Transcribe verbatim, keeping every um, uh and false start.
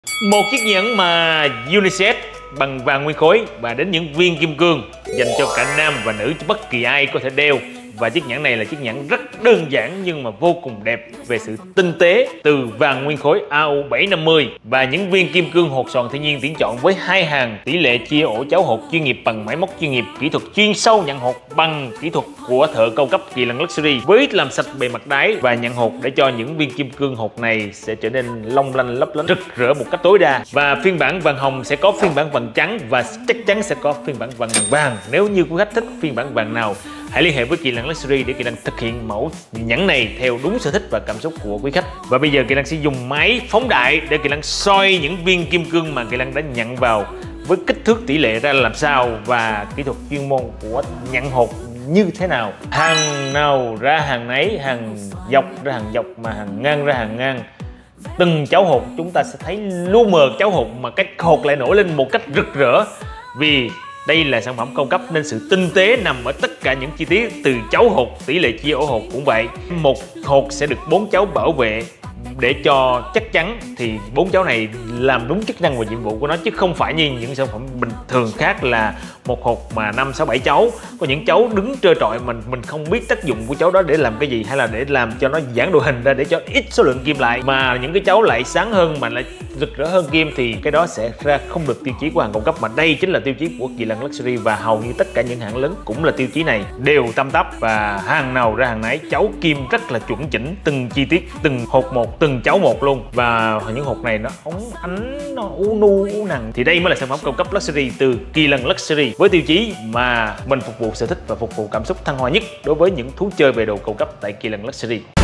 Một chiếc nhẫn mà unisex bằng vàng nguyên khối và đến những viên kim cương dành cho cả nam và nữ, bất kỳ ai có thể đeo. Và chiếc nhẫn này là chiếc nhẫn rất đơn giản nhưng mà vô cùng đẹp về sự tinh tế, từ vàng nguyên khối A U bảy năm mươi và những viên kim cương hột xoàn thiên nhiên tuyển chọn với hai hàng tỷ lệ chia ổ cháo hột chuyên nghiệp bằng máy móc chuyên nghiệp, kỹ thuật chuyên sâu nhận hột bằng kỹ thuật của thợ cao cấp Kỳ Lân Luxury, với làm sạch bề mặt đáy và nhận hột để cho những viên kim cương hột này sẽ trở nên long lanh lấp lánh, rực rỡ một cách tối đa. Và phiên bản vàng hồng sẽ có phiên bản vàng trắng và chắc chắn sẽ có phiên bản vàng vàng. Nếu như quý khách thích phiên bản vàng nào, hãy liên hệ với Kỳ Lân Luxury để Kỳ Lân thực hiện mẫu nhẫn này theo đúng sở thích và cảm xúc của quý khách. Và bây giờ Kỳ Lân sẽ dùng máy phóng đại để Kỳ Lân soi những viên kim cương mà Kỳ Lân đã nhận vào với kích thước tỷ lệ ra làm sao và kỹ thuật chuyên môn của nhận hột như thế nào. Hàng nào ra hàng nấy, hàng dọc ra hàng dọc mà hàng ngang ra hàng ngang. Từng cháo hột chúng ta sẽ thấy lu mờ cháo hột mà cái hột lại nổi lên một cách rực rỡ, vì đây là sản phẩm cao cấp nên sự tinh tế nằm ở tất cả những chi tiết, từ cháo hột, tỷ lệ chia ổ hột cũng vậy. Một hột sẽ được bốn cháo bảo vệ để cho chắc chắn thì bốn cháo này làm đúng chức năng và nhiệm vụ của nó, chứ không phải như những sản phẩm bình thường khác là một hột mà năm sáu bảy cháu. Có những cháu đứng trơ trọi mình mình không biết tác dụng của cháu đó để làm cái gì, hay là để làm cho nó giãn độ hình ra để cho ít số lượng kim lại, mà những cái cháu lại sáng hơn mà lại rực rỡ hơn kim thì cái đó sẽ ra không được tiêu chí của hàng cao cấp. Mà đây chính là tiêu chí của Kỳ Lân Luxury và hầu như tất cả những hãng lớn cũng là tiêu chí này, đều tăm tắp và hàng nào ra hàng nấy, cháu kim rất là chuẩn chỉnh, từng chi tiết, từng hột một, từng cháu một luôn. Và những hột này nó óng ánh, nó u nu u nằng, thì đây mới là sản phẩm cao cấp Luxury từ Kỳ Lân Luxury, với tiêu chí mà mình phục vụ sở thích và phục vụ cảm xúc thăng hoa nhất đối với những thú chơi về đồ cao cấp tại Kỳ Lân Luxury.